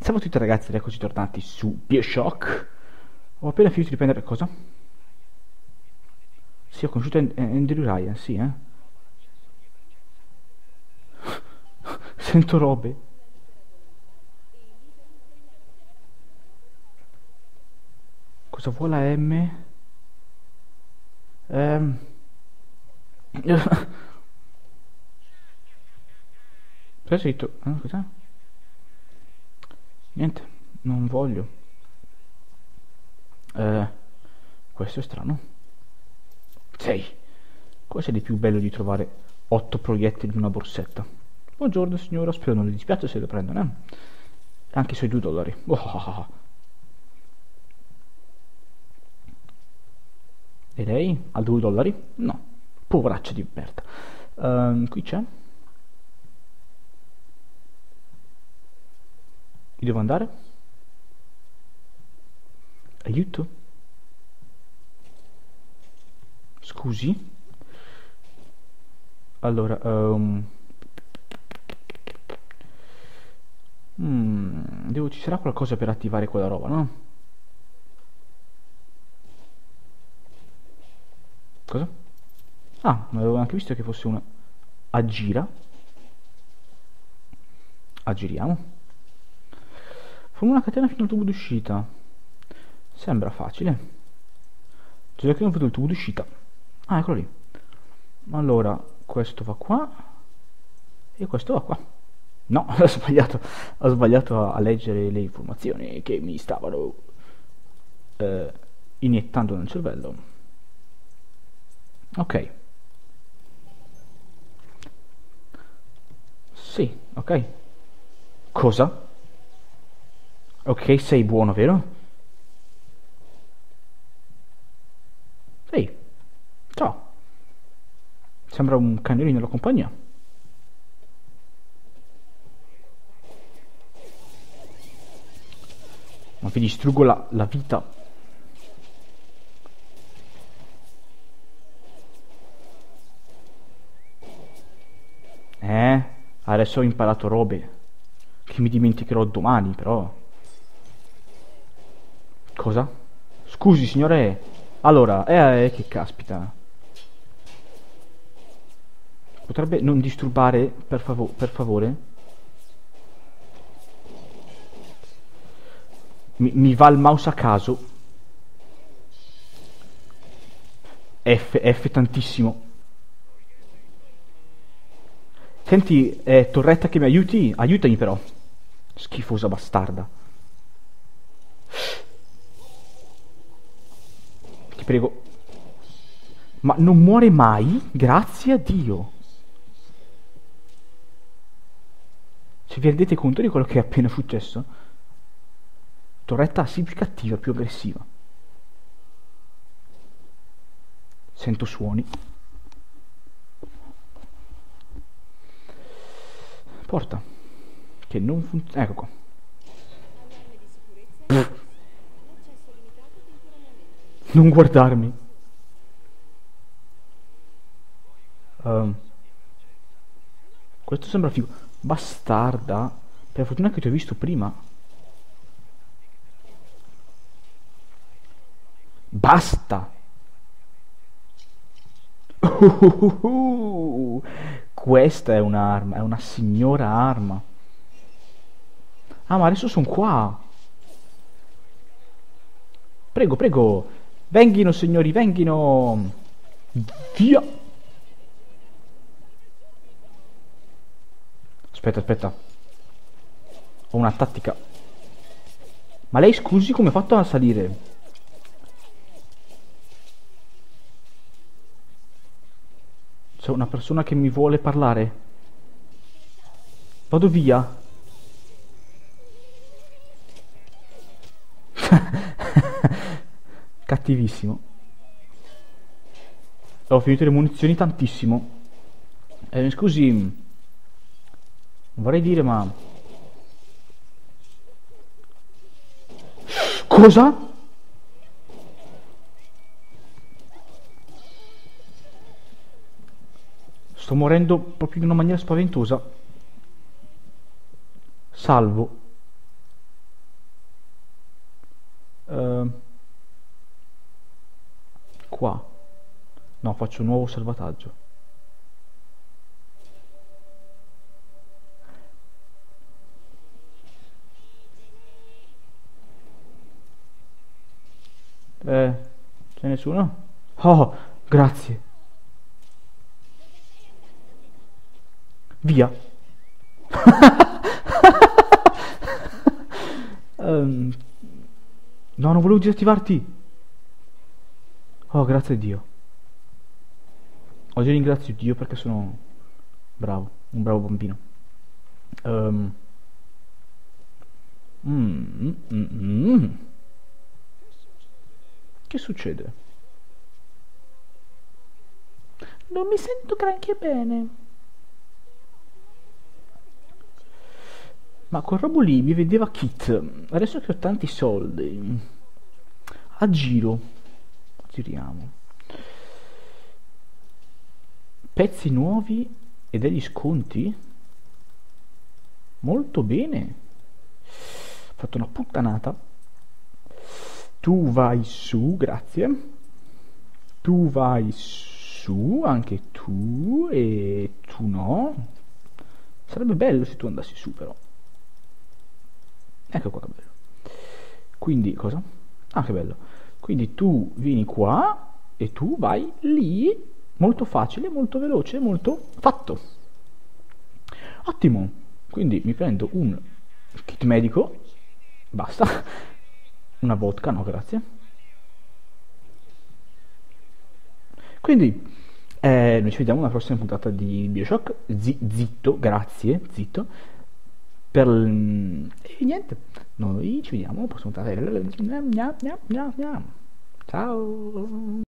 Salve a tutti ragazzi, eccoci tornati su BioShock. Ho appena finito di prendere cosa? Sì, ho conosciuto Andrew Ryan, sì, eh. Sento robe. Cosa vuole la M? Ehm... Cosa hai scritto? Cos'è? Niente, non voglio. Eh, questo è strano. 6. Cosa c'è di più bello di trovare 8 proiettili in una borsetta? Buongiorno signora, spero non le dispiace se le prendono, eh? Anche i suoi $2. Oh. E lei? Ha $2? No. Poveraccia di merda. Qui c'è? Io devo andare? Aiuto? Scusi? Allora, ci sarà qualcosa per attivare quella roba, no? Cosa? Ah, ma avevo anche visto che fosse una... Aggira. Aggiriamo. Forma una catena fino al tubo d'uscita. Sembra facile. Già che non vedo il tubo d'uscita. Ah, eccolo lì. Allora, questo va qua. E questo va qua. No, ho sbagliato a leggere le informazioni che mi stavano eh, iniettando nel cervello. Ok. Sì, ok. Cosa? Ok, sei buono, vero? Ehi, ciao. Sembra un cagnolino della compagnia. Ma vi distruggo la vita. Adesso ho imparato robe che mi dimenticherò domani, però. Cosa? Scusi, signore. Allora, che caspita. Potrebbe non disturbare, per favore? Mi va il mouse a caso. F tantissimo. Senti, Torretta che mi aiuti? Aiutami però. Schifosa bastarda. Ti prego. Ma non muore mai? Grazie a Dio. Se vi rendete conto di quello che è appena successo? Torretta sì più cattiva, più aggressiva. Sento suoni. Porta. Che non funziona. Ecco qua. Non guardarmi. Ehm, questo sembra figo. Bastarda. Per fortuna che ti ho visto prima. Basta. Questa è un'arma, è una signora arma. Ah, ma adesso sono qua. Prego, prego. Venghino, signori, venghino. Via. Aspetta, aspetta. Ho una tattica. Ma lei, scusi, come ha fatto a salire? C'è una persona che mi vuole parlare. Vado via. Cattivissimo. Ho finito le munizioni tantissimo. Scusi, vorrei dire, ma... Cosa? Sto morendo proprio in una maniera spaventosa. Salvo. Eh, qua. No, faccio un nuovo salvataggio. C'è nessuno? Oh, grazie. Via. Ehm, no, non volevo disattivarti. Oh, grazie a Dio. Oggi ringrazio Dio perché sono bravo, un bravo bambino. Ehm, mm. Che succede? Non mi sento granché bene. Ma quel robo lì mi vendeva kit. Adesso che ho tanti soldi. Aggiro. Giriamo. Pezzi nuovi e degli sconti? Molto bene. Ho fatto una puttanata. Tu vai su, grazie. Tu vai su, anche tu, e tu no. Sarebbe bello se tu andassi su, però. Ecco qua che bello. Quindi, cosa? Ah, che bello. Quindi tu vieni qua e tu vai lì. Molto facile, molto veloce, molto fatto. Ottimo. Quindi mi prendo un kit medico. Basta. Una vodka, no, grazie. Quindi, noi ci vediamo alla prossima puntata di BioShock. Zitto, grazie, zitto. E niente, noi ci vediamo alla prossima puntata. Ciao.